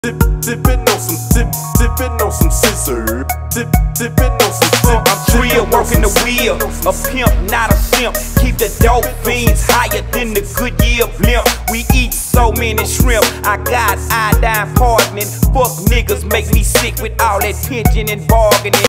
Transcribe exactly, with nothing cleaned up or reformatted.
Dip, dipping on some, dip, dipping on some scissor. Dip, dipping on some, dip, I'm real, working the wheel. A pimp, not a simp. Keep the dope fiends higher than the Goodyear blimp. We eat so many shrimp. I got iodine hardening. Fuck niggas make me sick with all that tension and bargaining.